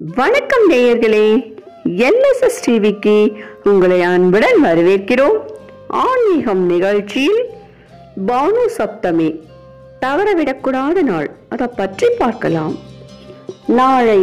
வணக்கம் நேயர்களே, என்எஸ்எஸ் டிவிக்கு உங்களை அன்புடன் வரவேற்கிறோம். ஆன்மீகம் நிகழ்ச்சியில் பானு சப்தமி தவறவிடக்கூடாத நாள், அதை பற்றி பார்க்கலாம். நாளை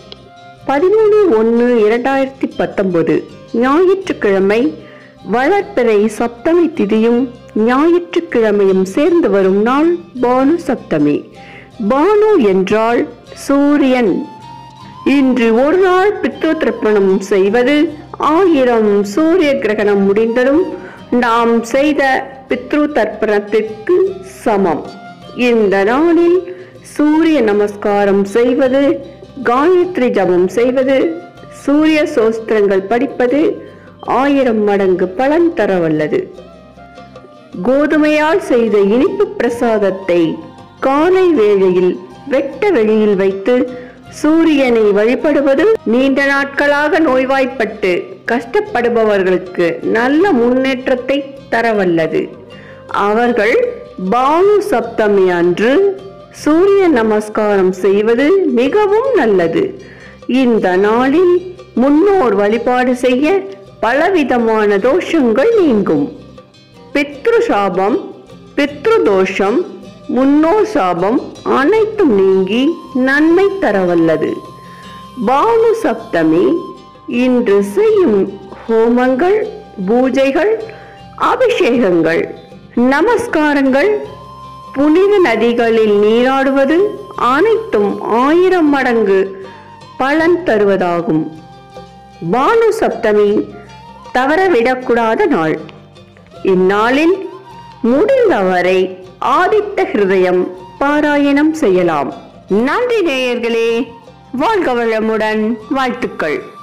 13/1/2019 ஞாயிற்றுக்கிழமை வளர்பிறை சப்தமி திதியும் ஞாயிற்றுக்கிழமையும் சேர்ந்து வரும் நாள் பானு சப்தமி. பானு என்றால் சூரியன். இன்று ஒரு நாள் பித்ரு தர்ப்பணம் செய்வது 1000 சூரிய கிரகணம் முடிந்ததும் நாம் செய்த பித்ரு தர்ப்பணத்திற்கு சமம். இந்த நாளில் சூரிய நமஸ்காரம் செய்வது, காயத்ரி ஜபம் செய்வது, சூரிய சோஸ்திரங்கள் படிப்பது 1000 மடங்கு பலன் தரவல்லது. கோதுமையால் செய்த இனிப்பு பிரசாதத்தை காலை வேளையில் வெட்ட வெளியில் வைத்து சூரியனை வழிபடுவது நீண்ட நாட்களாக நோய்வாய்ப்பட்டு கஷ்டப்படுபவர்களுக்கு நல்ல முன்னேற்றத்தை தரவல்லது. அவர்கள் பானு சப்தமி அன்று சூரிய நமஸ்காரம் செய்வது மிகவும் நல்லது. இந்த நாளில் முன்னோர் வழிபாடு செய்ய பலவிதமான தோஷங்கள் நீங்கும். பித்ரு சாபம், பித்ரு தோஷம், முன்னோர் சாபம் அனைத்தும் நீங்கி நன்மை தரவல்லது. பானு சப்தமி இன்று செய்யும் ஹோமங்கள், பூஜைகள், அபிஷேகங்கள், நமஸ்காரங்கள், புனித நதிகளில் நீராடுவது அனைத்தும் 1000 மடங்கு பலன் தருவதாகும். பானு சப்தமி தவறவிடக்கூடாத நாள். இந்நாளில் முடிந்தவரை ஆதித்த ஹிருதயம் பாராயணம் செய்யலாம். நன்றி நேயர்களே, வாழ்க வளமுடன். வாழ்த்துக்கள்.